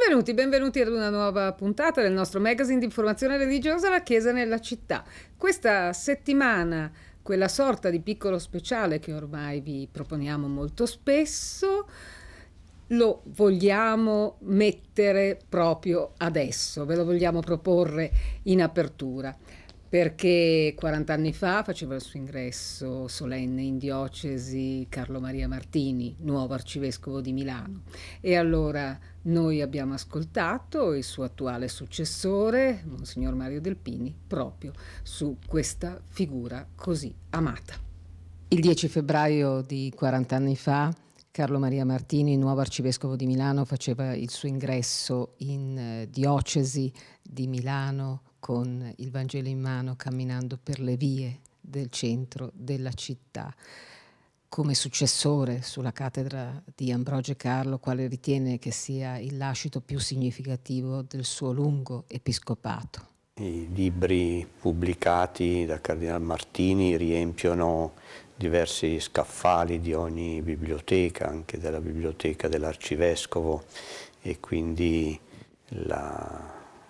Benvenuti ad una nuova puntata del nostro magazine di informazione religiosa La Chiesa nella città. Questa settimana, quella sorta di piccolo speciale che ormai vi proponiamo molto spesso, lo vogliamo mettere proprio adesso, ve lo vogliamo proporre in apertura. Perché 40 anni fa faceva il suo ingresso solenne in diocesi Carlo Maria Martini, nuovo arcivescovo di Milano. E allora noi abbiamo ascoltato il suo attuale successore, Monsignor Mario Delpini, proprio su questa figura così amata. Il 10 febbraio di 40 anni fa Carlo Maria Martini, nuovo arcivescovo di Milano, faceva il suo ingresso in diocesi di Milano con il Vangelo in mano, camminando per le vie del centro della città. Come successore sulla cattedra di Ambrogio Carlo, quale ritiene che sia il lascito più significativo del suo lungo episcopato. I libri pubblicati da Cardinal Martini riempiono diversi scaffali di ogni biblioteca, anche della biblioteca dell'arcivescovo, e quindi la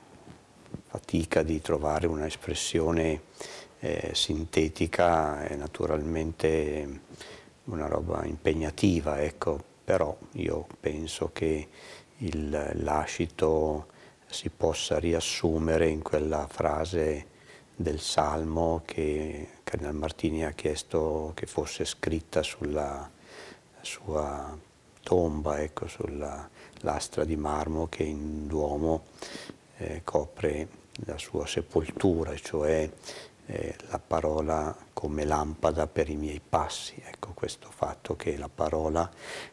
fatica di trovare un'espressione sintetica è naturalmente una roba impegnativa, ecco. Però io penso che il lascito si possa riassumere in quella frase del Salmo che Cardinal Martini ha chiesto che fosse scritta sulla sua tomba, ecco, sulla lastra di marmo che in Duomo copre la sua sepoltura, cioè la parola come lampada per i miei passi. Ecco, questo fatto che la parola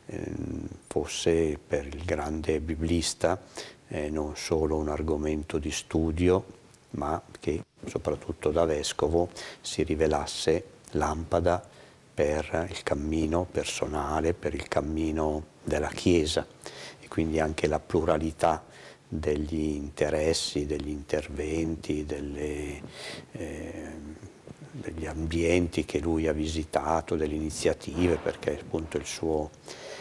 fosse per il grande biblista non solo un argomento di studio, ma che soprattutto da vescovo si rivelasse lampada per il cammino personale, per il cammino della Chiesa, e quindi anche la pluralità degli interessi, degli interventi, degli ambienti che lui ha visitato, delle iniziative, perché appunto il suo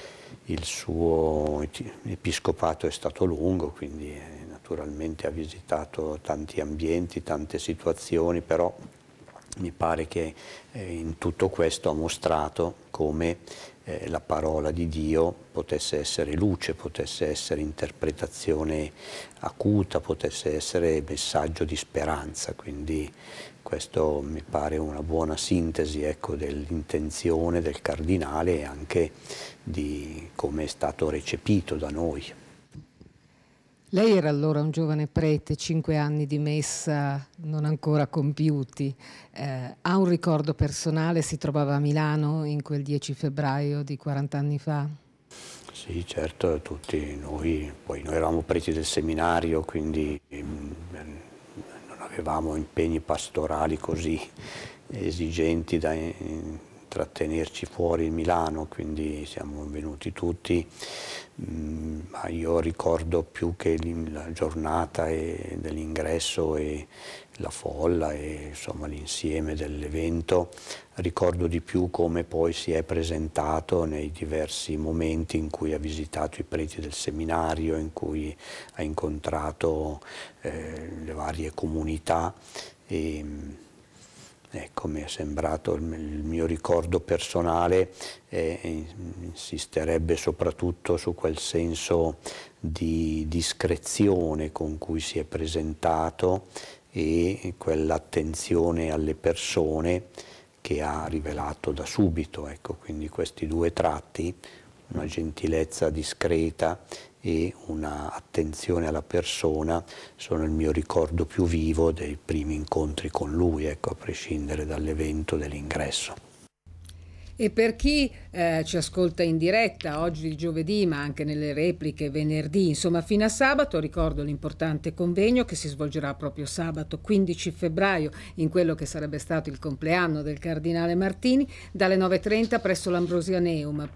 episcopato è stato lungo, quindi naturalmente ha visitato tanti ambienti, tante situazioni, però mi pare che in tutto questo ha mostrato come la parola di Dio potesse essere luce, potesse essere interpretazione acuta, potesse essere messaggio di speranza. Quindi questo mi pare una buona sintesi, ecco, dell'intenzione del cardinale e anche di come è stato recepito da noi. Lei era allora un giovane prete, 5 anni di messa non ancora compiuti. Ha un ricordo personale? Si trovava a Milano in quel 10 febbraio di 40 anni fa? Sì, certo, tutti noi, poi noi eravamo preti del seminario, quindi non avevamo impegni pastorali così esigenti da trattenerci fuori in Milano, quindi siamo venuti tutti. Ma io ricordo più che la giornata dell'ingresso e la folla e insomma l'insieme dell'evento, ricordo di più come poi si è presentato nei diversi momenti in cui ha visitato i preti del seminario, in cui ha incontrato le varie comunità. E ecco, mi è sembrato, il mio ricordo personale insisterebbe soprattutto su quel senso di discrezione con cui si è presentato e quell'attenzione alle persone che ha rivelato da subito. Ecco, quindi questi due tratti, una gentilezza discreta e una attenzione alla persona, sono il mio ricordo più vivo dei primi incontri con lui, ecco, a prescindere dall'evento dell'ingresso. E per chi ci ascolta in diretta oggi giovedì, ma anche nelle repliche venerdì, insomma fino a sabato, ricordo l'importante convegno che si svolgerà proprio sabato 15 febbraio in quello che sarebbe stato il compleanno del cardinale Martini, dalle 9:30 presso l'Ambrosianeum.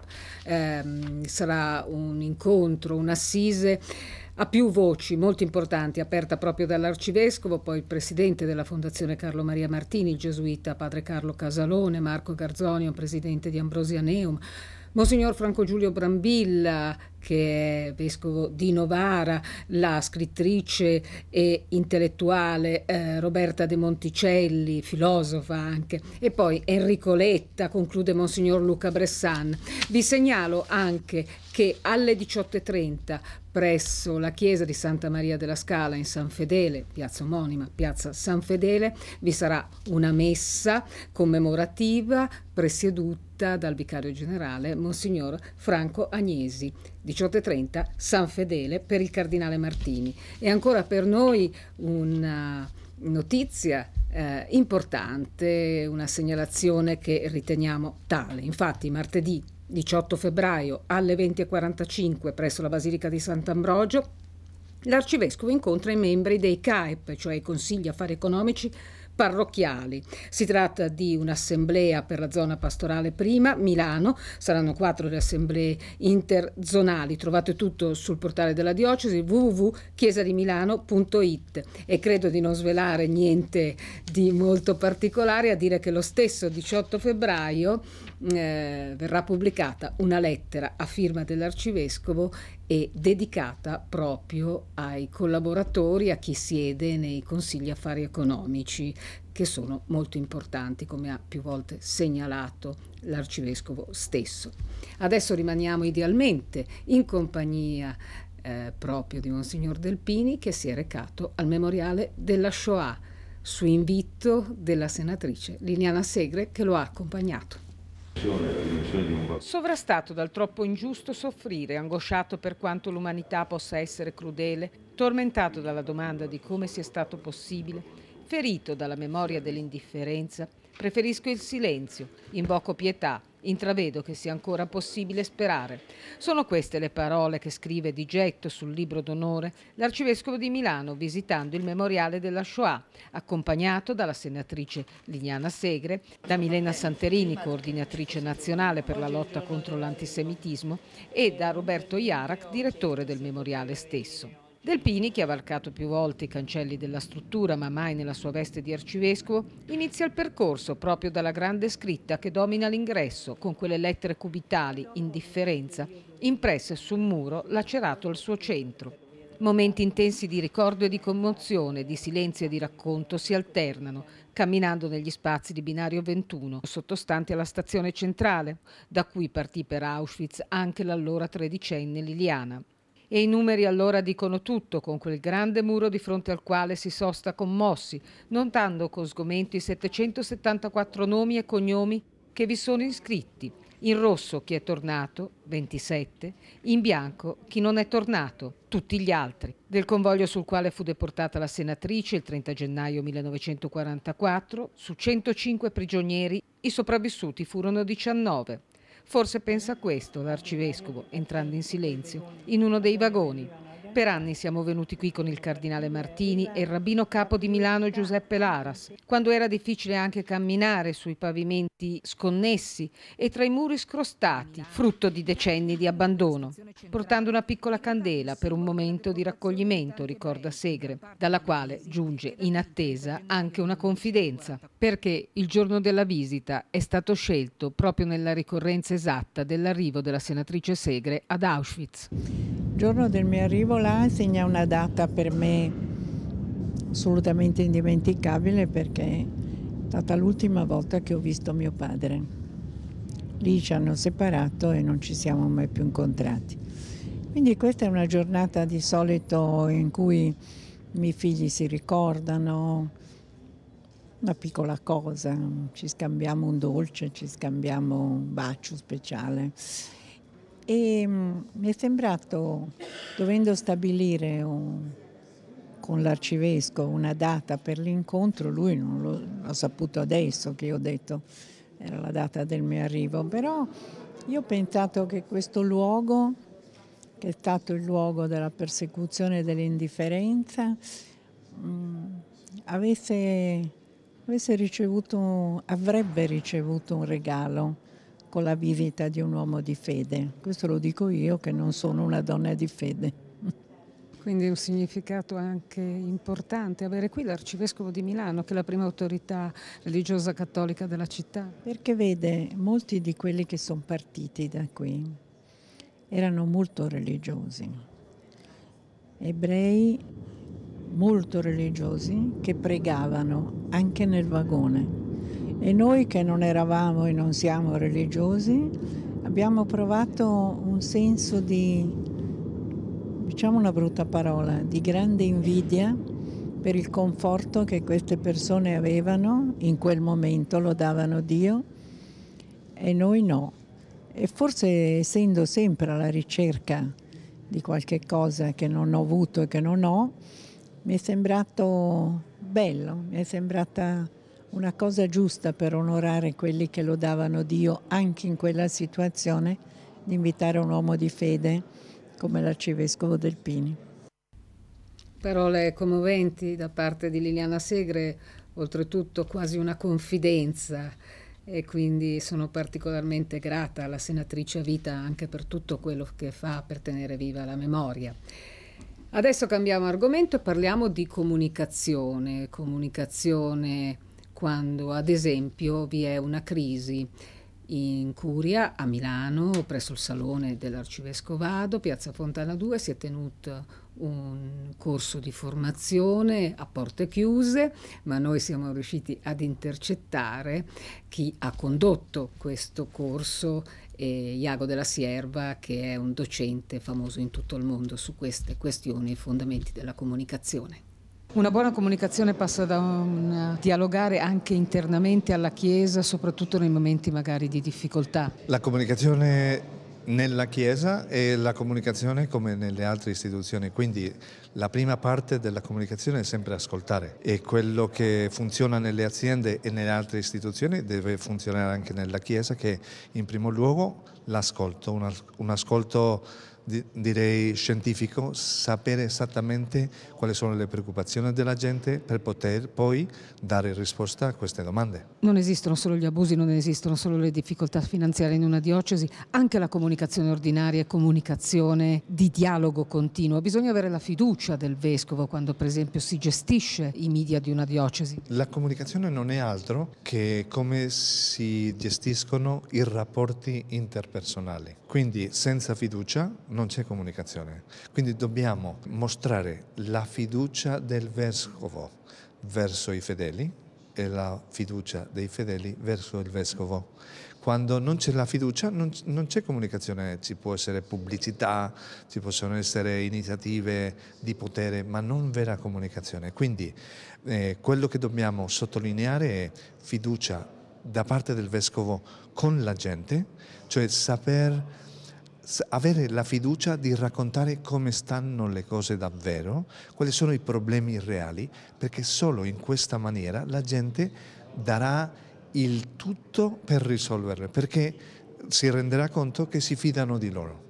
Sarà un incontro, un'assise a più voci molto importanti, aperta proprio dall'arcivescovo, poi il presidente della Fondazione Carlo Maria Martini, il gesuita padre Carlo Casalone, Marco Garzonio, presidente di Ambrosianeum, Monsignor Franco Giulio Brambilla, che è vescovo di Novara, la scrittrice e intellettuale Roberta De Monticelli, filosofa anche, e poi Enrico Letta, conclude Monsignor Luca Bressan. Vi segnalo anche che alle 18:30 presso la chiesa di Santa Maria della Scala in San Fedele, piazza omonima, piazza San Fedele, vi sarà una messa commemorativa presieduta dal vicario generale Monsignor Franco Agnesi. 18:30 San Fedele per il cardinale Martini. E ancora per noi una notizia importante, una segnalazione che riteniamo tale. Infatti martedì 18 febbraio alle 20:45 presso la Basilica di Sant'Ambrogio l'arcivescovo incontra i membri dei CAEP, cioè i Consigli Affari Economici parrocchiali. Si tratta di un'assemblea per la zona pastorale prima, Milano, saranno 4 le assemblee interzonali, trovate tutto sul portale della diocesi www.chiesadimilano.it, e credo di non svelare niente di molto particolare a dire che lo stesso 18 febbraio verrà pubblicata una lettera a firma dell'arcivescovo e dedicata proprio ai collaboratori, a chi siede nei consigli affari economici, che sono molto importanti, come ha più volte segnalato l'arcivescovo stesso. Adesso rimaniamo idealmente in compagnia proprio di Monsignor Delpini, che si è recato al memoriale della Shoah su invito della senatrice Liliana Segre, che lo ha accompagnato. Sovrastato dal troppo ingiusto soffrire, angosciato per quanto l'umanità possa essere crudele, tormentato dalla domanda di come sia stato possibile, ferito dalla memoria dell'indifferenza, preferisco il silenzio, invoco pietà, intravedo che sia ancora possibile sperare. Sono queste le parole che scrive di getto sul libro d'onore l'arcivescovo di Milano visitando il memoriale della Shoah, accompagnato dalla senatrice Liliana Segre, da Milena Santerini, coordinatrice nazionale per la lotta contro l'antisemitismo, e da Roberto Iarac, direttore del memoriale stesso. Delpini, che ha varcato più volte i cancelli della struttura, ma mai nella sua veste di arcivescovo, inizia il percorso proprio dalla grande scritta che domina l'ingresso, con quelle lettere cubitali, indifferenza, impresse su un muro lacerato al suo centro. Momenti intensi di ricordo e di commozione, di silenzio e di racconto si alternano, camminando negli spazi di binario 21, sottostanti alla stazione centrale, da cui partì per Auschwitz anche l'allora tredicenne Liliana. E i numeri allora dicono tutto, con quel grande muro di fronte al quale si sosta commossi, notando con sgomento i 774 nomi e cognomi che vi sono iscritti. In rosso chi è tornato, 27, in bianco chi non è tornato, tutti gli altri. Del convoglio sul quale fu deportata la senatrice il 30 gennaio 1944, su 105 prigionieri, i sopravvissuti furono 19. Forse pensa a questo l'arcivescovo, entrando in silenzio, in uno dei vagoni. Per anni siamo venuti qui con il cardinale Martini e il rabbino capo di Milano Giuseppe Laras, quando era difficile anche camminare sui pavimenti sconnessi e tra i muri scrostati, frutto di decenni di abbandono, portando una piccola candela per un momento di raccoglimento, ricorda Segre, dalla quale giunge in attesa anche una confidenza, perché il giorno della visita è stato scelto proprio nella ricorrenza esatta dell'arrivo della senatrice Segre ad Auschwitz. Il giorno del mio arrivo là segna una data per me assolutamente indimenticabile, perché è stata l'ultima volta che ho visto mio padre. Lì ci hanno separato e non ci siamo mai più incontrati. Quindi questa è una giornata di solito in cui i miei figli si ricordano una piccola cosa, ci scambiamo un dolce, ci scambiamo un bacio speciale. E mi è sembrato, dovendo stabilire con l'arcivescovo una data per l'incontro, lui non l'ho saputo adesso che io ho detto era la data del mio arrivo, però io ho pensato che questo luogo, che è stato il luogo della persecuzione e dell'indifferenza, avrebbe ricevuto un regalo con la visita di un uomo di fede. Questo lo dico io che non sono una donna di fede. Quindi un significato anche importante avere qui l'arcivescovo di Milano, che è la prima autorità religiosa cattolica della città. Perché vede molti di quelli che sono partiti da qui erano molto religiosi, ebrei molto religiosi che pregavano anche nel vagone. E noi che non eravamo e non siamo religiosi abbiamo provato un senso di, diciamo una brutta parola, di grande invidia per il conforto che queste persone avevano, in quel momento lo davano Dio e noi no. E forse essendo sempre alla ricerca di qualche cosa che non ho avuto e che non ho, mi è sembrato bello, mi è sembrata una cosa giusta per onorare quelli che lodavano Dio anche in quella situazione, di invitare un uomo di fede come l'arcivescovo Delpini. Parole commoventi da parte di Liliana Segre, oltretutto quasi una confidenza, e quindi sono particolarmente grata alla senatrice a vita anche per tutto quello che fa per tenere viva la memoria. Adesso cambiamo argomento e parliamo di comunicazione quando ad esempio vi è una crisi. In Curia, a Milano, presso il Salone dell'Arcivescovado, Piazza Fontana 2, si è tenuto un corso di formazione a porte chiuse, ma noi siamo riusciti ad intercettare chi ha condotto questo corso, Iago della Sierva, che è un docente famoso in tutto il mondo su queste questioni e fondamenti della comunicazione. Una buona comunicazione passa da un dialogare anche internamente alla Chiesa, soprattutto nei momenti magari di difficoltà. La comunicazione nella Chiesa e la comunicazione come nelle altre istituzioni, quindi la prima parte della comunicazione è sempre ascoltare, e quello che funziona nelle aziende e nelle altre istituzioni deve funzionare anche nella Chiesa, che in primo luogo l'ascolto, un ascolto direi scientifico, sapere esattamente quali sono le preoccupazioni della gente per poter poi dare risposta a queste domande. Non esistono solo gli abusi, non esistono solo le difficoltà finanziarie in una diocesi, anche la comunicazione ordinaria è comunicazione di dialogo continuo. Bisogna avere la fiducia del vescovo quando per esempio si gestisce i media di una diocesi. La comunicazione non è altro che come si gestiscono i rapporti interpersonali, quindi senza fiducia non c'è comunicazione, quindi dobbiamo mostrare la fiducia del vescovo verso i fedeli e la fiducia dei fedeli verso il vescovo. Quando non c'è la fiducia non c'è comunicazione, ci può essere pubblicità, ci possono essere iniziative di potere, ma non vera comunicazione. Quindi quello che dobbiamo sottolineare è fiducia da parte del vescovo con la gente, cioè avere la fiducia di raccontare come stanno le cose davvero, quali sono i problemi reali, perché solo in questa maniera la gente darà il tutto per risolverle, perché si renderà conto che si fidano di loro.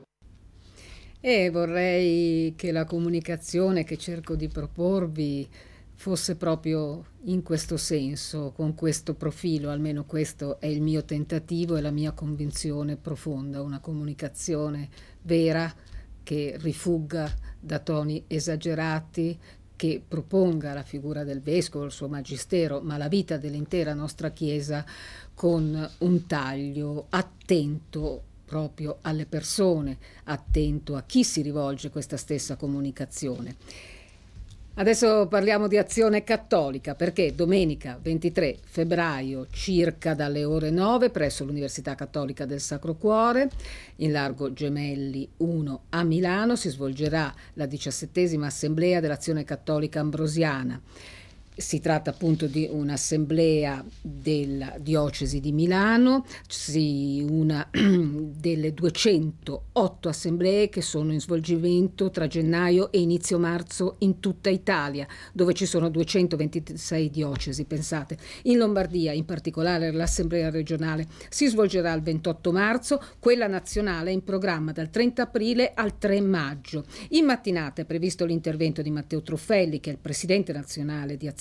E vorrei che la comunicazione che cerco di proporvi fosse proprio in questo senso, con questo profilo, almeno questo è il mio tentativo e la mia convinzione profonda, una comunicazione vera che rifugga da toni esagerati, che proponga la figura del vescovo, il suo magistero, ma la vita dell'intera nostra Chiesa con un taglio attento proprio alle persone, attento a chi si rivolge questa stessa comunicazione. Adesso parliamo di Azione Cattolica, perché domenica 23 febbraio, circa dalle ore 9, presso l'Università Cattolica del Sacro Cuore, in largo Gemelli 1 a Milano, si svolgerà la 17ª Assemblea dell'Azione Cattolica Ambrosiana. Si tratta appunto di un'assemblea della diocesi di Milano, una delle 208 assemblee che sono in svolgimento tra gennaio e inizio marzo in tutta Italia, dove ci sono 226 diocesi, pensate. In Lombardia, in particolare l'assemblea regionale, si svolgerà il 28 marzo, quella nazionale è in programma dal 30 aprile al 3 maggio. In mattinata è previsto l'intervento di Matteo Truffelli, che è il presidente nazionale di Azione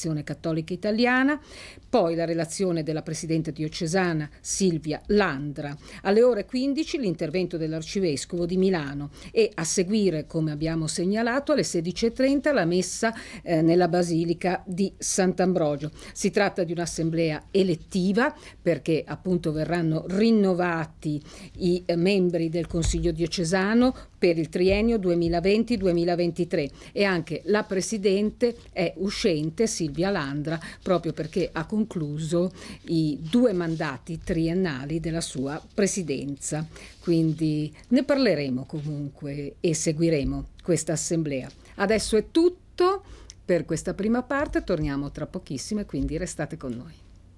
dell'Azione Cattolica Italiana, poi la relazione della Presidente diocesana Silvia Landra. Alle ore 15 l'intervento dell'Arcivescovo di Milano e a seguire, come abbiamo segnalato, alle 16:30 la messa nella Basilica di Sant'Ambrogio. Si tratta di un'assemblea elettiva perché appunto verranno rinnovati i membri del Consiglio diocesano per il triennio 2020-2023 e anche la Presidente è uscente, Silvia Landra, proprio perché ha concluso i 2 mandati triennali della sua presidenza. Quindi ne parleremo comunque e seguiremo questa assemblea. Adesso è tutto per questa prima parte, torniamo tra pochissimo e quindi restate con noi.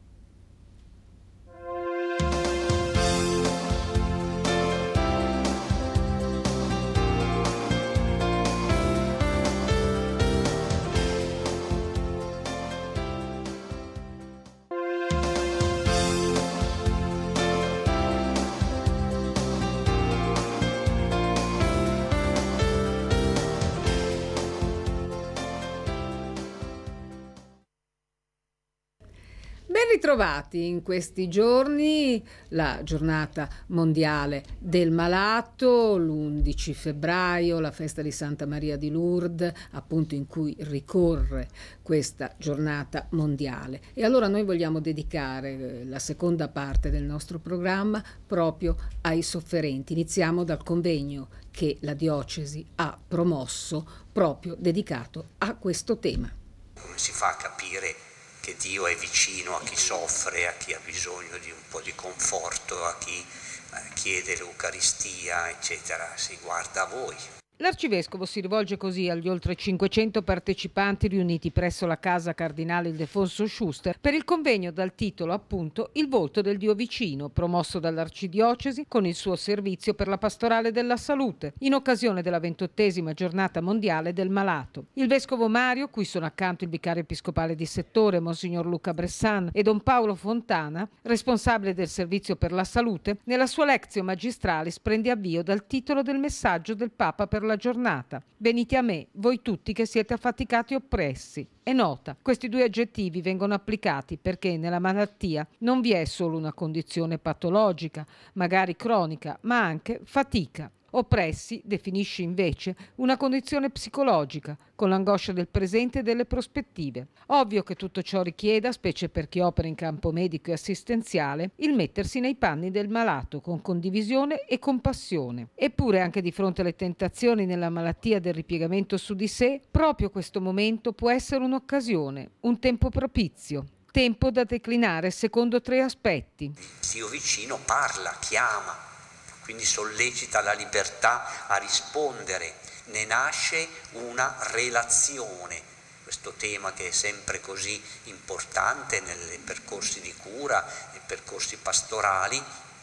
Ben ritrovati in questi giorni, la giornata mondiale del malato, l'11 febbraio, la festa di Santa Maria di Lourdes, appunto in cui ricorre questa giornata mondiale. E allora noi vogliamo dedicare la seconda parte del nostro programma proprio ai sofferenti. Iniziamo dal convegno che la diocesi ha promosso proprio dedicato a questo tema. Come si fa a capire che Dio è vicino a chi soffre, a chi ha bisogno di un po' di conforto, a chi chiede l'Eucaristia, eccetera? Si guarda a voi. L'arcivescovo si rivolge così agli oltre 500 partecipanti riuniti presso la casa cardinale Ildefonso Schuster per il convegno dal titolo appunto Il volto del Dio vicino, promosso dall'Arcidiocesi con il suo servizio per la pastorale della salute, in occasione della 28ª giornata mondiale del malato. Il vescovo Mario, cui sono accanto il vicario episcopale di settore, Monsignor Luca Bressan, e Don Paolo Fontana, responsabile del servizio per la salute, nella sua Lectio Magistralis prende avvio dal titolo del messaggio del Papa per la giornata. Venite a me, voi tutti che siete affaticati e oppressi. E nota, questi 2 aggettivi vengono applicati perché nella malattia non vi è solo una condizione patologica, magari cronica, ma anche fatica. Oppressi definisce invece una condizione psicologica, con l'angoscia del presente e delle prospettive. Ovvio che tutto ciò richieda, specie per chi opera in campo medico e assistenziale, il mettersi nei panni del malato con condivisione e compassione. Eppure anche di fronte alle tentazioni nella malattia del ripiegamento su di sé, proprio questo momento può essere un'occasione, un tempo propizio. Tempo da declinare secondo 3 aspetti. Dio vicino parla, chiama, quindi sollecita la libertà a rispondere, ne nasce una relazione. Questo tema che è sempre così importante nei percorsi di cura, nei percorsi pastorali,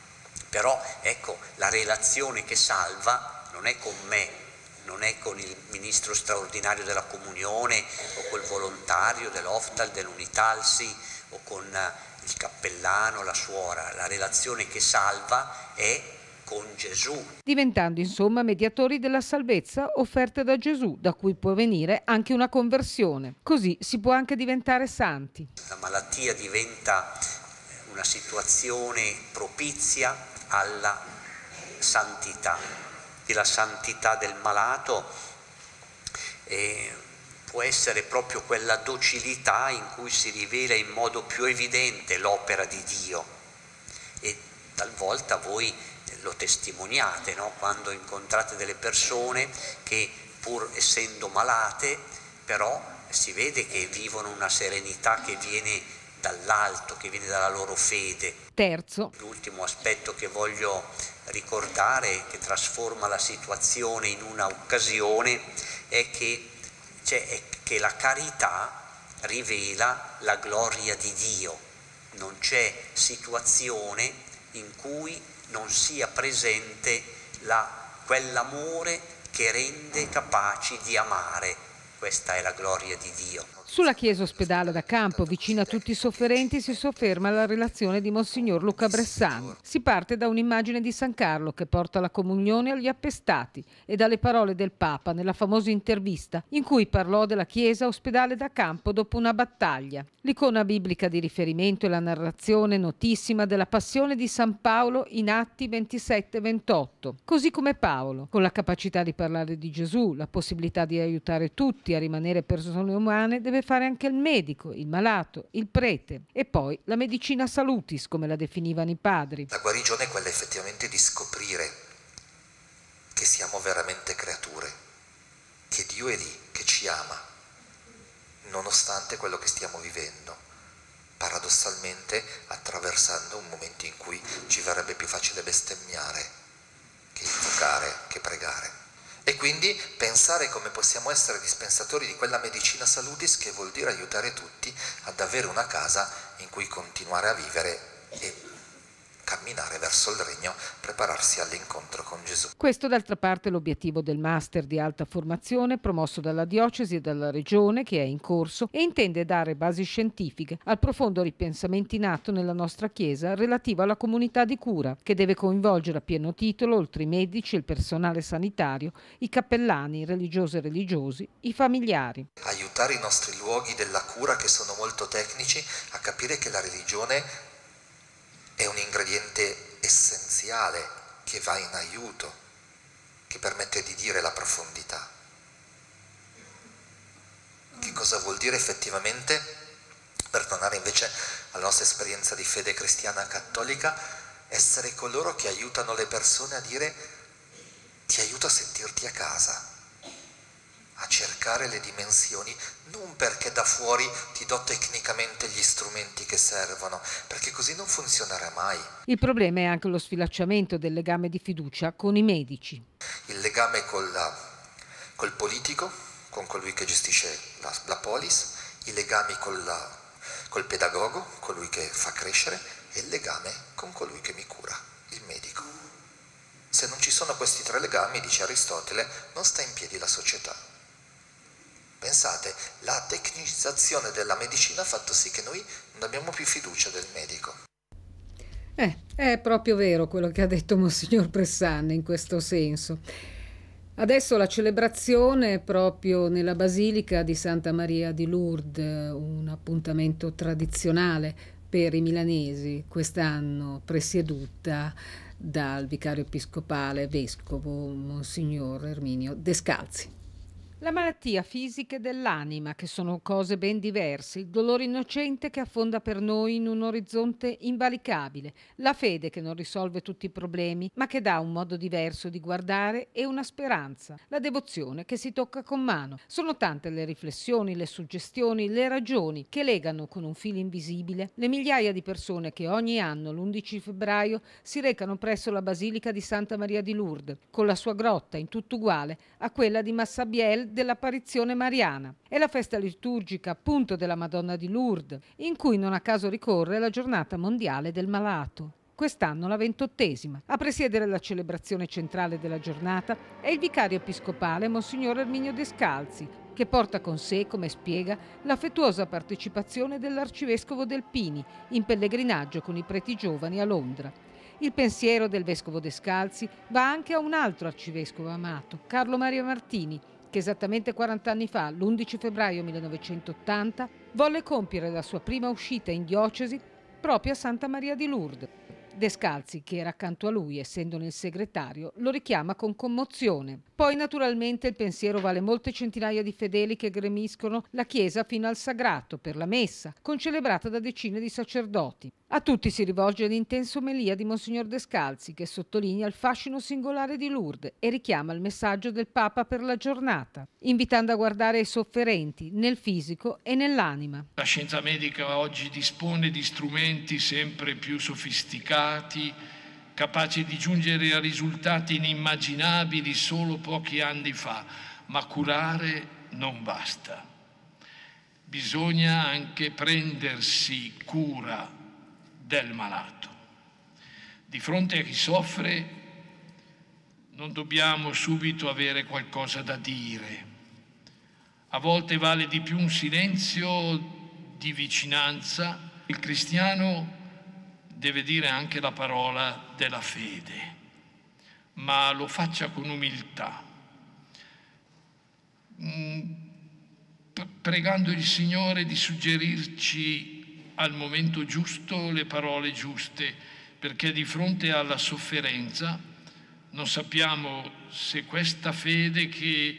però ecco, la relazione che salva non è con me, non è con il ministro straordinario della comunione o col volontario dell'Oftal, dell'Unitalsi o con il cappellano, la suora. La relazione che salva è con Gesù. Diventando insomma mediatori della salvezza offerta da Gesù, da cui può venire anche una conversione. Così si può anche diventare santi. La malattia diventa una situazione propizia alla santità. E la santità del malato può essere proprio quella docilità in cui si rivela in modo più evidente l'opera di Dio. E talvolta voi lo testimoniate, no? Quando incontrate delle persone che pur essendo malate però si vede che vivono una serenità che viene dall'alto, che viene dalla loro fede. Terzo. L'ultimo aspetto che voglio ricordare, che trasforma la situazione in una occasione, è che la carità rivela la gloria di Dio. Non c'è situazione in cui non sia presente quell'amore che rende capaci di amare. Questa è la gloria di Dio. Sulla chiesa ospedale da campo, vicino a tutti i sofferenti, si sofferma la relazione di Monsignor Luca Bressani. Si parte da un'immagine di San Carlo che porta la comunione agli appestati e dalle parole del Papa nella famosa intervista in cui parlò della chiesa ospedale da campo dopo una battaglia. L'icona biblica di riferimento è la narrazione notissima della passione di San Paolo in Atti 27-28. Così come Paolo, con la capacità di parlare di Gesù, la possibilità di aiutare tutti a rimanere persone umane, deve fare anche il medico, il malato, il prete e poi la medicina salutis, come la definivano i padri. La guarigione è quella effettivamente di scoprire che siamo veramente creature, che Dio è lì, che ci ama, nonostante quello che stiamo vivendo, paradossalmente attraversando un momento in cui ci verrebbe più facile bestemmiare che invocare, che pregare. E quindi pensare come possiamo essere dispensatori di quella medicina salutis, che vuol dire aiutare tutti ad avere una casa in cui continuare a vivere e camminare verso il regno, prepararsi all'incontro con Gesù. Questo d'altra parte è l'obiettivo del master di alta formazione promosso dalla diocesi e dalla regione, che è in corso e intende dare basi scientifiche al profondo ripensamento in atto nella nostra Chiesa relativo alla comunità di cura, che deve coinvolgere a pieno titolo, oltre i medici e il personale sanitario, i cappellani, religiose e religiosi, i familiari. Aiutare i nostri luoghi della cura, che sono molto tecnici, a capire che la religione è un ingrediente essenziale che va in aiuto, che permette di dire la profondità. Che cosa vuol dire effettivamente, per tornare invece alla nostra esperienza di fede cristiana cattolica, essere coloro che aiutano le persone a dire: ti aiuto a sentirti a casa, a cercare le dimensioni, non perché da fuori ti do tecnicamente gli strumenti che servono, perché così non funzionerà mai. Il problema è anche lo sfilacciamento del legame di fiducia con i medici. Il legame col politico, con colui che gestisce la polis, i legami col pedagogo, colui che fa crescere, e il legame con colui che mi cura, il medico. Se non ci sono questi tre legami, dice Aristotele, non sta in piedi la società. Pensate, la tecnicizzazione della medicina ha fatto sì che noi non abbiamo più fiducia del medico. È proprio vero quello che ha detto Monsignor Bressani in questo senso. Adesso la celebrazione proprio nella Basilica di Santa Maria di Lourdes, un appuntamento tradizionale per i milanesi, quest'anno presieduta dal vicario episcopale vescovo Monsignor Erminio Descalzi. La malattia fisica dell'anima, che sono cose ben diverse, il dolore innocente che affonda per noi in un orizzonte invalicabile, la fede che non risolve tutti i problemi, ma che dà un modo diverso di guardare e una speranza, la devozione che si tocca con mano. Sono tante le riflessioni, le suggestioni, le ragioni che legano con un filo invisibile le migliaia di persone che ogni anno, l'11 febbraio, si recano presso la Basilica di Santa Maria di Lourdes, con la sua grotta in tutto uguale a quella di Massabielle dell'apparizione mariana. È la festa liturgica appunto della Madonna di Lourdes, in cui non a caso ricorre la giornata mondiale del malato. Quest'anno la 28ª. A presiedere la celebrazione centrale della giornata è il vicario episcopale Monsignor Erminio Descalzi, che porta con sé, come spiega, l'affettuosa partecipazione dell'arcivescovo Delpini in pellegrinaggio con i preti giovani a Londra. Il pensiero del vescovo Descalzi va anche a un altro arcivescovo amato, Carlo Maria Martini, che esattamente 40 anni fa, l'11 febbraio 1980, volle compiere la sua prima uscita in diocesi proprio a Santa Maria di Lourdes. Descalzi, che era accanto a lui, essendone il segretario, lo richiama con commozione. Poi naturalmente il pensiero va alle molte centinaia di fedeli che gremiscono la chiesa fino al sagrato per la messa, concelebrata da decine di sacerdoti. A tutti si rivolge l'intensa omelia di Monsignor Descalzi, che sottolinea il fascino singolare di Lourdes e richiama il messaggio del Papa per la giornata, invitando a guardare i sofferenti nel fisico e nell'anima. La scienza medica oggi dispone di strumenti sempre più sofisticati, capaci di giungere a risultati inimmaginabili solo pochi anni fa, ma curare non basta. Bisogna anche prendersi cura del malato. Di fronte a chi soffre non dobbiamo subito avere qualcosa da dire, A volte vale di più un silenzio di vicinanza. Il cristiano deve dire anche la parola della fede, ma lo faccia con umiltà, pregando il Signore di suggerirci al momento giusto le parole giuste, perché di fronte alla sofferenza non sappiamo se questa fede che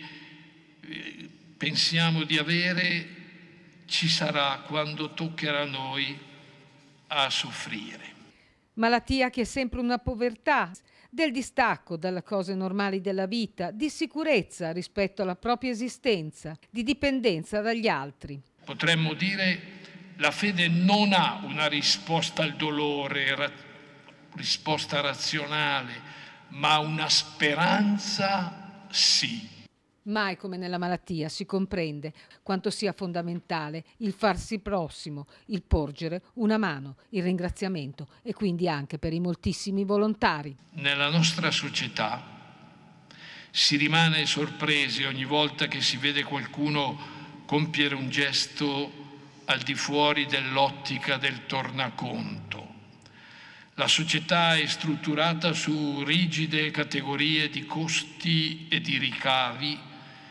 pensiamo di avere ci sarà quando toccherà a noi a soffrire. Malattia che è sempre una povertà, del distacco dalle cose normali della vita, di sicurezza rispetto alla propria esistenza, di dipendenza dagli altri. Potremmo dire la fede non ha una risposta al dolore, risposta razionale, ma una speranza sì. Mai come nella malattia si comprende quanto sia fondamentale il farsi prossimo, il porgere una mano, il ringraziamento e quindi anche per i moltissimi volontari. Nella nostra società si rimane sorpresi ogni volta che si vede qualcuno compiere un gesto al di fuori dell'ottica del tornaconto. La società è strutturata su rigide categorie di costi e di ricavi,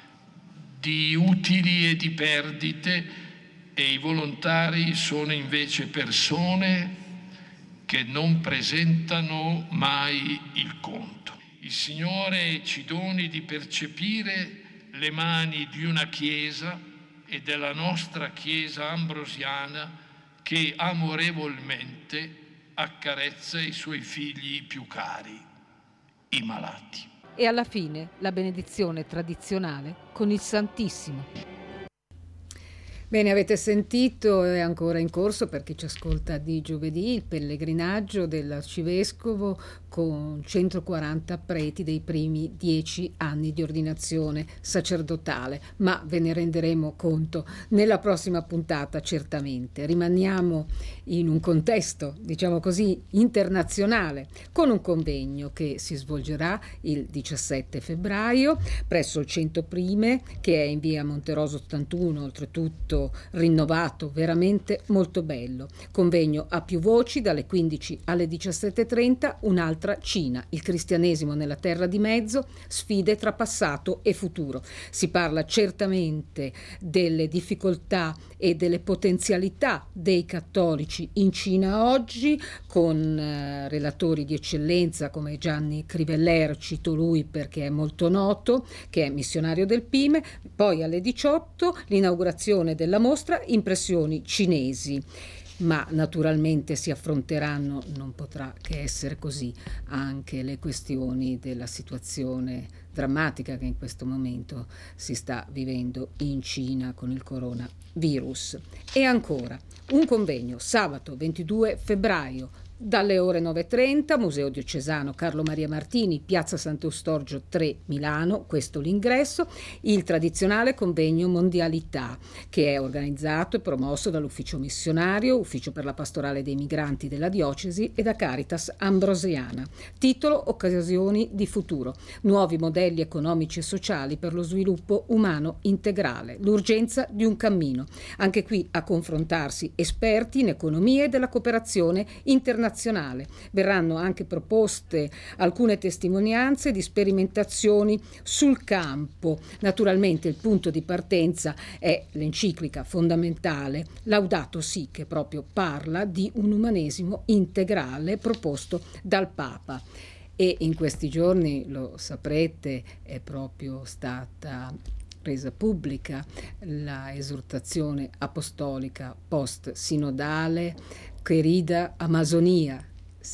di utili e di perdite, e i volontari sono invece persone che non presentano mai il conto. Il Signore ci doni di percepire le mani di una Chiesa e della nostra Chiesa ambrosiana che amorevolmente accarezza i suoi figli più cari, i malati. E alla fine la benedizione tradizionale con il Santissimo. Bene, avete sentito, è ancora in corso per chi ci ascolta di giovedì, il pellegrinaggio dell'arcivescovo con 140 preti dei primi 10 anni di ordinazione sacerdotale, ma ve ne renderemo conto nella prossima puntata certamente. Rimaniamo in un contesto, diciamo così, internazionale, con un convegno che si svolgerà il 17 febbraio presso il Centro Prime, che è in via Monteroso 81, oltretutto rinnovato, veramente molto bello. Convegno a più voci dalle 15 alle 17:30, un'altra Cina, il cristianesimo nella terra di mezzo, sfide tra passato e futuro. Si parla certamente delle difficoltà e delle potenzialità dei cattolici in Cina oggi, con relatori di eccellenza come Gianni Criveller, cito lui perché è molto noto, che è missionario del Pime. Poi alle 18 l'inaugurazione della mostra Impressioni cinesi, ma naturalmente si affronteranno, non potrà che essere così, anche le questioni della situazione drammatica che in questo momento si sta vivendo in Cina con il coronavirus. E ancora un convegno sabato 22 febbraio dalle ore 9:30, Museo Diocesano Carlo Maria Martini, Piazza Sant'Eustorgio 3 Milano, questo l'ingresso, il tradizionale convegno Mondialità, che è organizzato e promosso dall'Ufficio Missionario, Ufficio per la Pastorale dei Migranti della Diocesi e da Caritas Ambrosiana. Titolo: Occasioni di futuro, nuovi modelli economici e sociali per lo sviluppo umano integrale, l'urgenza di un cammino. Anche qui a confrontarsi esperti in economia e della cooperazione internazionale. Verranno anche proposte alcune testimonianze di sperimentazioni sul campo. Naturalmente il punto di partenza è l'enciclica fondamentale Laudato Si, che proprio parla di un umanesimo integrale proposto dal Papa. E in questi giorni, lo saprete, è proprio stata resa pubblica la esortazione apostolica post-sinodale Querida Amazonia,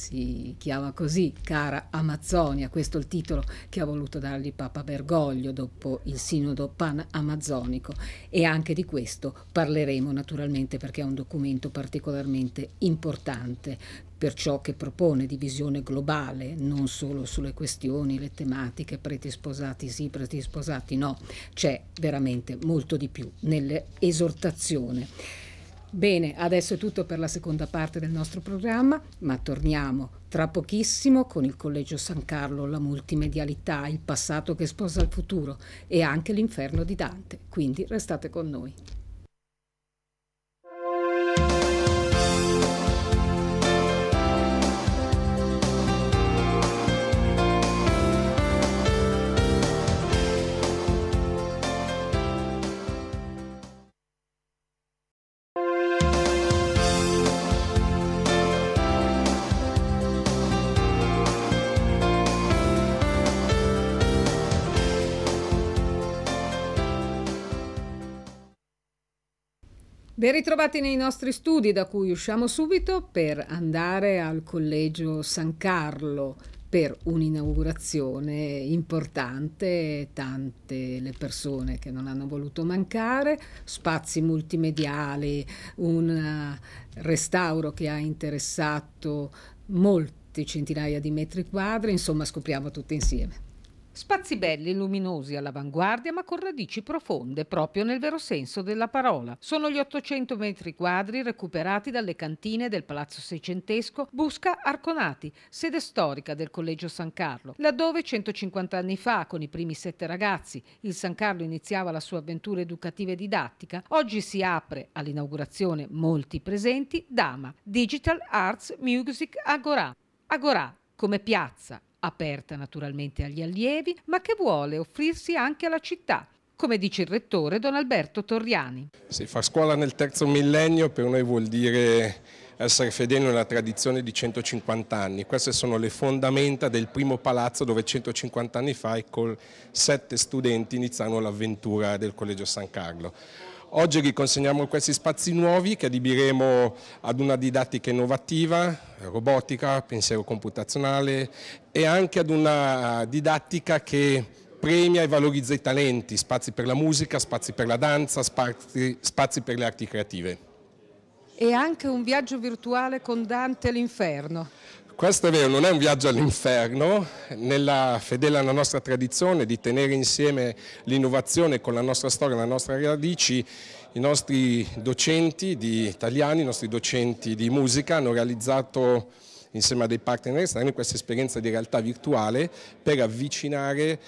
si chiama così, cara Amazzonia, questo è il titolo che ha voluto dargli Papa Bergoglio dopo il sinodo pan-amazzonico, e anche di questo parleremo naturalmente perché è un documento particolarmente importante per ciò che propone di visione globale, non solo sulle questioni, le tematiche, preti sposati sì, preti sposati no, c'è veramente molto di più nell'esortazione. Bene, adesso è tutto per la seconda parte del nostro programma, ma torniamo tra pochissimo con il Collegio San Carlo, la multimedialità, il passato che sposa il futuro e anche l'inferno di Dante. Quindi restate con noi. Ben ritrovati nei nostri studi, da cui usciamo subito per andare al Collegio San Carlo per un'inaugurazione importante, tante le persone che non hanno voluto mancare, spazi multimediali, un restauro che ha interessato molti centinaia di metri quadri, insomma scopriamo tutto insieme. Spazi belli, luminosi, all'avanguardia, ma con radici profonde, proprio nel vero senso della parola. Sono gli 800 metri quadri recuperati dalle cantine del Palazzo Seicentesco Busca Arconati, sede storica del Collegio San Carlo, laddove 150 anni fa, con i primi 7 ragazzi, il San Carlo iniziava la sua avventura educativa e didattica. Oggi si apre all'inaugurazione, molti presenti, Dama, Digital Arts Music Agora. Agora come piazza, aperta naturalmente agli allievi, ma che vuole offrirsi anche alla città, come dice il rettore Don Alberto Torriani. Sì, far scuola nel terzo millennio per noi vuol dire essere fedeli alla tradizione di 150 anni. Queste sono le fondamenta del primo palazzo dove 150 anni fa con 7 studenti iniziarono l'avventura del Collegio San Carlo. Oggi riconsegniamo questi spazi nuovi che adibiremo ad una didattica innovativa, robotica, pensiero computazionale e anche ad una didattica che premia e valorizza i talenti, spazi per la musica, spazi per la danza, spazi per le arti creative. E anche un viaggio virtuale con Dante all'inferno. Questo è vero, non è un viaggio all'inferno, fedele alla nostra tradizione di tenere insieme l'innovazione con la nostra storia, le nostre radici. I nostri docenti di italiani, i nostri docenti di musica hanno realizzato insieme a dei partner esterni questa esperienza di realtà virtuale per avvicinare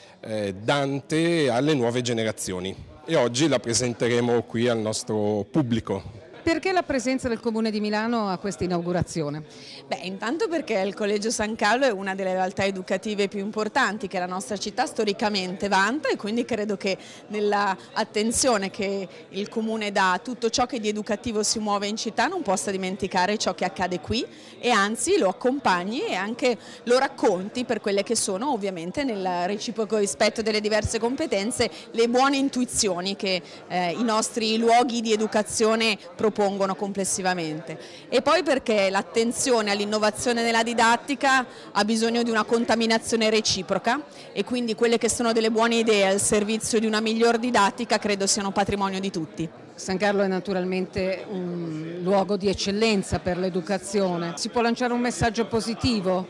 Dante alle nuove generazioni e oggi la presenteremo qui al nostro pubblico. Perché la presenza del Comune di Milano a questa inaugurazione? Beh, intanto perché il Collegio San Carlo è una delle realtà educative più importanti che la nostra città storicamente vanta e quindi credo che nell'attenzione che il Comune dà a tutto ciò che di educativo si muove in città non possa dimenticare ciò che accade qui e anzi lo accompagni e anche lo racconti per quelle che sono ovviamente nel reciproco rispetto delle diverse competenze le buone intuizioni che i nostri luoghi di educazione propongono complessivamente. E poi perché l'attenzione all'innovazione nella didattica ha bisogno di una contaminazione reciproca e quindi quelle che sono delle buone idee al servizio di una miglior didattica credo siano patrimonio di tutti. San Carlo è naturalmente un luogo di eccellenza per l'educazione. Si può lanciare un messaggio positivo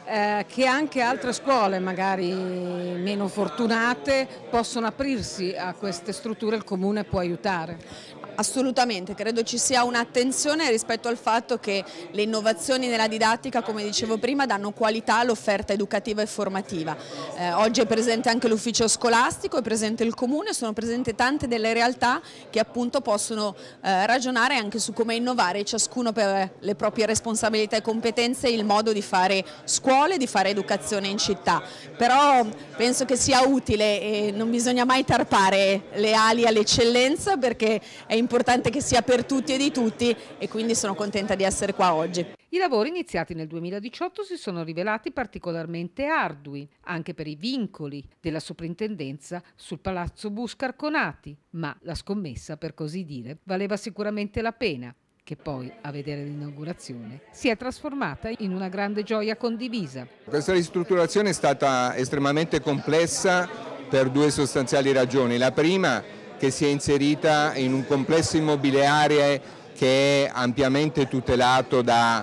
che anche altre scuole magari meno fortunate possono aprirsi a queste strutture, il Comune può aiutare. Assolutamente, credo ci sia un'attenzione rispetto al fatto che le innovazioni nella didattica, come dicevo prima, danno qualità all'offerta educativa e formativa. Oggi è presente anche l'ufficio scolastico, è presente il Comune, sono presenti tante delle realtà che appunto possono ragionare anche su come innovare ciascuno per le proprie responsabilità e competenze il modo di fare scuole, di fare educazione in città. Però penso che sia utile e non bisogna mai tarpare le ali all'eccellenza perché è importante che sia per tutti e di tutti e quindi sono contenta di essere qua oggi. I lavori iniziati nel 2018 si sono rivelati particolarmente ardui, anche per i vincoli della soprintendenza sul Palazzo Busca Arconati, ma la scommessa, per così dire, valeva sicuramente la pena, che poi, a vedere l'inaugurazione, si è trasformata in una grande gioia condivisa. Questa ristrutturazione è stata estremamente complessa per 2 sostanziali ragioni. La prima, che si è inserita in un complesso immobiliare che è ampiamente tutelato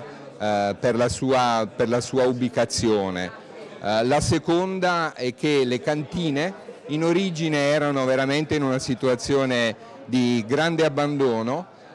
per la sua ubicazione. La seconda è che le cantine in origine erano veramente in una situazione di grande abbandono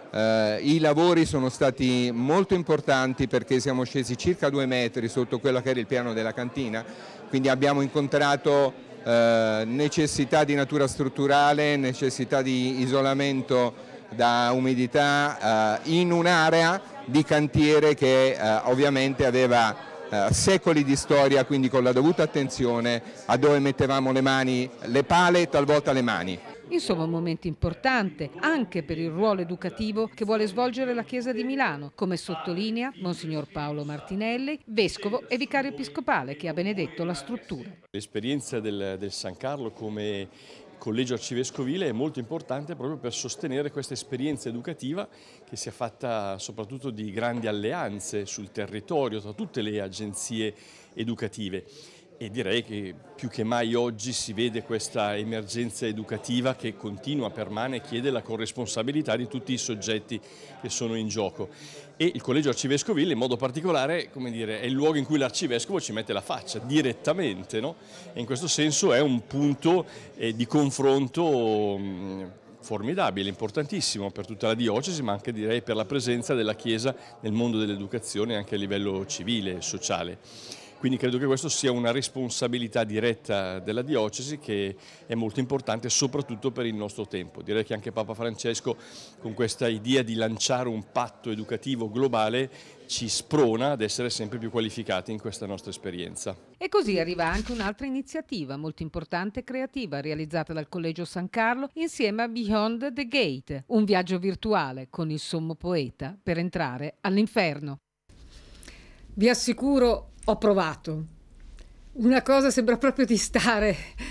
I lavori sono stati molto importanti perché siamo scesi circa 2 metri sotto quello che era il piano della cantina, quindi abbiamo incontrato necessità di natura strutturale, necessità di isolamento da umidità in un'area di cantiere che ovviamente aveva secoli di storia, quindi con la dovuta attenzione a dove mettevamo le mani, le pale e talvolta le mani. Insomma, un momento importante anche per il ruolo educativo che vuole svolgere la Chiesa di Milano, come sottolinea Monsignor Paolo Martinelli, vescovo e vicario episcopale che ha benedetto la struttura. L'esperienza del San Carlo come collegio arcivescovile è molto importante proprio per sostenere questa esperienza educativa che sia fatta soprattutto di grandi alleanze sul territorio tra tutte le agenzie educative. E direi che più che mai oggi si vede questa emergenza educativa che continua, permane e chiede la corresponsabilità di tutti i soggetti che sono in gioco. E il collegio arcivescovile in modo particolare, come dire, è il luogo in cui l'arcivescovo ci mette la faccia direttamente, no? E in questo senso è un punto di confronto formidabile, importantissimo per tutta la diocesi, ma anche direi per la presenza della Chiesa nel mondo dell'educazione anche a livello civile e sociale. Quindi credo che questo sia una responsabilità diretta della diocesi che è molto importante soprattutto per il nostro tempo. Direi che anche Papa Francesco con questa idea di lanciare un patto educativo globale ci sprona ad essere sempre più qualificati in questa nostra esperienza. E così arriva anche un'altra iniziativa molto importante e creativa realizzata dal Collegio San Carlo insieme a Beyond the Gate, un viaggio virtuale con il sommo poeta per entrare all'inferno. Vi assicuro, ho provato. Una cosa sembra proprio di stare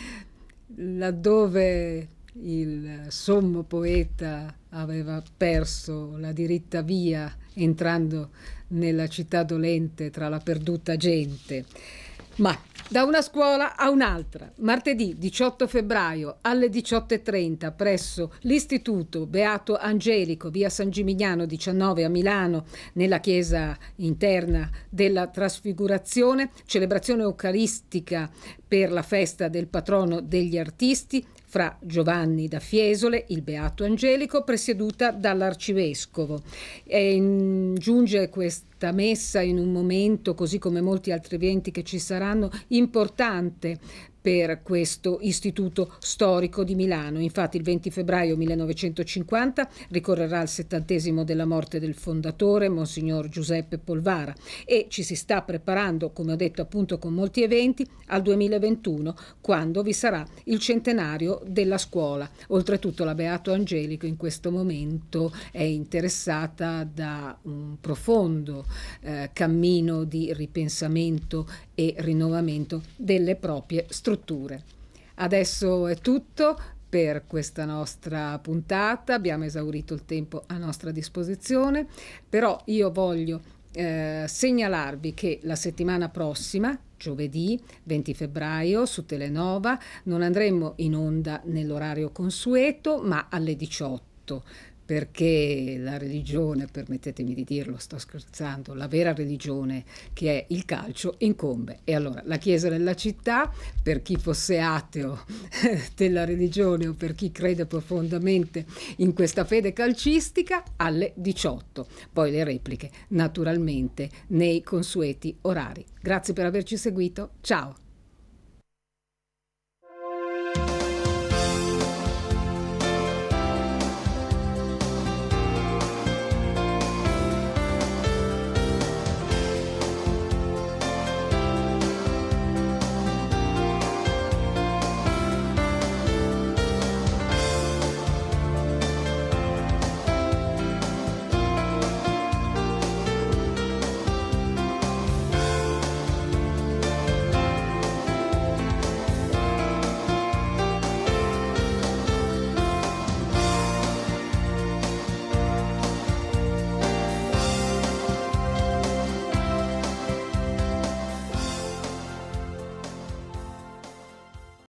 laddove il sommo poeta aveva perso la diritta via entrando nella città dolente tra la perduta gente. Ma da una scuola a un'altra, martedì 18 febbraio alle 18:30 presso l'Istituto Beato Angelico, via San Gimignano 19 a Milano, nella chiesa interna della Trasfigurazione, celebrazione eucaristica per la festa del patrono degli artisti, fra Giovanni da Fiesole, il Beato Angelico, presieduta dall'Arcivescovo. Giunge questa messa in un momento, così come molti altri eventi che ci saranno, importante per questo istituto storico di Milano. Infatti il 20 febbraio 1950 ricorrerà il 70° della morte del fondatore, Monsignor Giuseppe Polvara, e ci si sta preparando, come ho detto appunto con molti eventi, al 2021, quando vi sarà il centenario della scuola. Oltretutto la Beato Angelico in questo momento è interessata da un profondo cammino di ripensamento e rinnovamento delle proprie strutture. Adesso è tutto per questa nostra puntata, abbiamo esaurito il tempo a nostra disposizione, però io voglio segnalarvi che la settimana prossima, giovedì 20 febbraio su Telenova, non andremo in onda nell'orario consueto ma alle 18, perché la religione, permettetemi di dirlo, sto scherzando, la vera religione che è il calcio incombe. E allora la Chiesa della città, per chi fosse ateo della religione o per chi crede profondamente in questa fede calcistica, alle 18. Poi le repliche naturalmente nei consueti orari. Grazie per averci seguito, ciao!